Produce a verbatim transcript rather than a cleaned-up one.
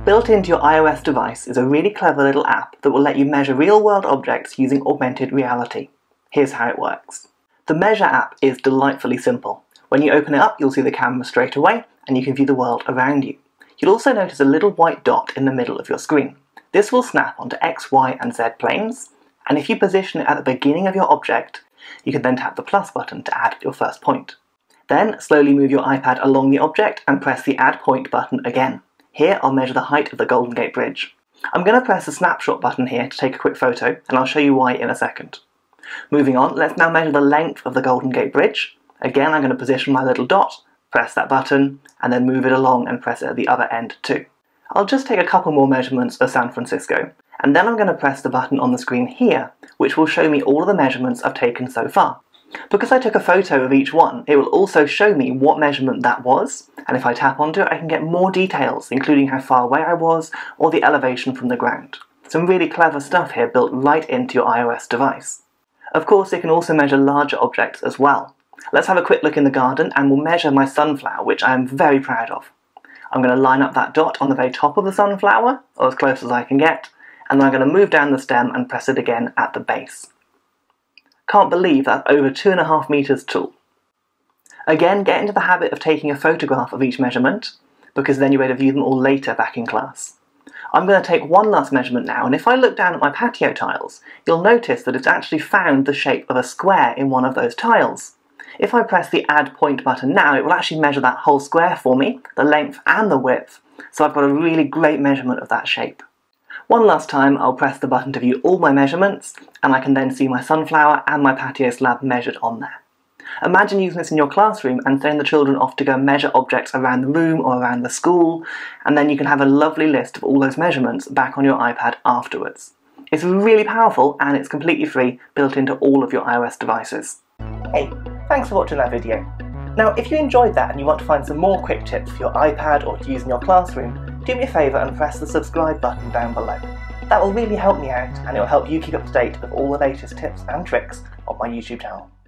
Built into your iOS device is a really clever little app that will let you measure real-world objects using augmented reality. Here's how it works. The Measure app is delightfully simple. When you open it up, you'll see the camera straight away, and you can view the world around you. You'll also notice a little white dot in the middle of your screen. This will snap onto X, Y, and Z planes, and if you position it at the beginning of your object, you can then tap the plus button to add your first point. Then slowly move your iPad along the object and press the Add Point button again. Here I'll measure the height of the Golden Gate Bridge. I'm going to press the snapshot button here to take a quick photo, and I'll show you why in a second. Moving on, let's now measure the length of the Golden Gate Bridge. Again, I'm going to position my little dot, press that button, and then move it along and press it at the other end too. I'll just take a couple more measurements of San Francisco, and then I'm going to press the button on the screen here, which will show me all of the measurements I've taken so far. Because I took a photo of each one, it will also show me what measurement that was, and if I tap onto it I can get more details, including how far away I was, or the elevation from the ground. Some really clever stuff here built right into your iOS device. Of course, it can also measure larger objects as well. Let's have a quick look in the garden and we'll measure my sunflower, which I am very proud of. I'm going to line up that dot on the very top of the sunflower, or as close as I can get, and then I'm going to move down the stem and press it again at the base. Can't believe that's over two and a half meters tall. Again, get into the habit of taking a photograph of each measurement, because then you're able to view them all later back in class. I'm going to take one last measurement now, and if I look down at my patio tiles, you'll notice that it's actually found the shape of a square in one of those tiles. If I press the Add Point button now, it will actually measure that whole square for me, the length and the width, so I've got a really great measurement of that shape. One last time, I'll press the button to view all my measurements, and I can then see my sunflower and my patio slab measured on there. Imagine using this in your classroom and sending the children off to go measure objects around the room or around the school, and then you can have a lovely list of all those measurements back on your iPad afterwards. It's really powerful and it's completely free, built into all of your iOS devices. Hey, thanks for watching that video. Now, if you enjoyed that and you want to find some more quick tips for your iPad or to use in your classroom, do me a favour and press the subscribe button down below. That will really help me out and it will help you keep up to date with all the latest tips and tricks on my YouTube channel.